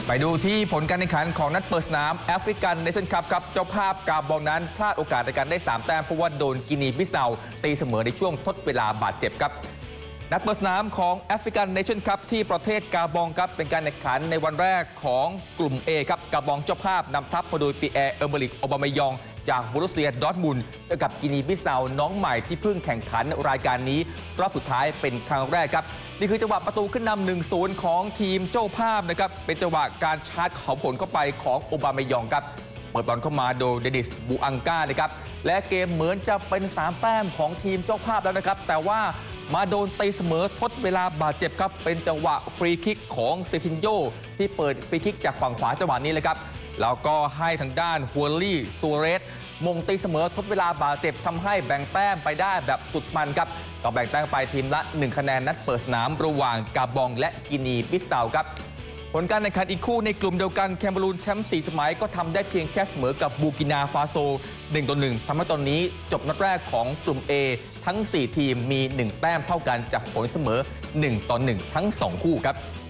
ไปดูที่ผลการแข่งขันของนัดเปิดสนามแอฟริกันเนชั่นคัพครับเจ้าภาพกาบองนั้นพลาดโอกาสในการได้3 แต้มเพราะว่าโดนกินีบิสเซาตีเสมอในช่วงทดเวลาบาดเจ็บครับนัดเปิดสนามของแอฟริกันเนชั่นคัพที่ประเทศกาบองครับเป็นการแข่งขันในวันแรกของกลุ่ม A ครับกาบองเจ้าภาพนำทัพมาโดยปีแอร์เอเมริกโอบามายองจากบรูเซียดอร์ทมุนด์เจอกับกินีบิสเซาน้องใหม่ที่เพิ่งแข่งขันรายการนี้รอบสุดท้ายเป็นครั้งแรกครับนี่คือจังหวะประตูขึ้นนำ 1-0 ของทีมเจ้าภาพนะครับเป็นจังหวะการชาร์จเขาผลเข้าไปของโอบามายองครับเปิดบอลเข้ามาโดยเดนิสบูอังกานะครับและเกมเหมือนจะเป็น3 แต้มของทีมเจ้าภาพแล้วนะครับแต่ว่ามาโดนตีเสมอทดเวลาบาดเจ็บครับเป็นจังหวะฟรีคิกของเซซินโยที่เปิดฟรีคิกจากฝั่งขวาจังหวะนี้เลยครับแล้วก็ให้ทางด้านฮัวลี่ซัวเรสมงตีเสมอทดเวลาบาดเจ็บทำให้แบ่งแต้มไปได้แบบสุดมันครับก็แบ่งแต้มไปทีมละ1 คะแนนนัดเปิดสนามระหว่างกาบองและกินีบิสเซาครับผลการแข่งขันอีกคู่ในกลุ่มเดียวกันแคเมรูนแชมป์4 สมัยก็ทำได้เพียงแค่เสมอกับบูกินาฟาโซ 1-1 ทำให้ตอนนี้จบนัดแรกของกลุ่ม A ทั้ง4 ทีมมี1 แต้มเท่ากันจากผลเสมอ 1-1 ทั้ง2 คู่ครับ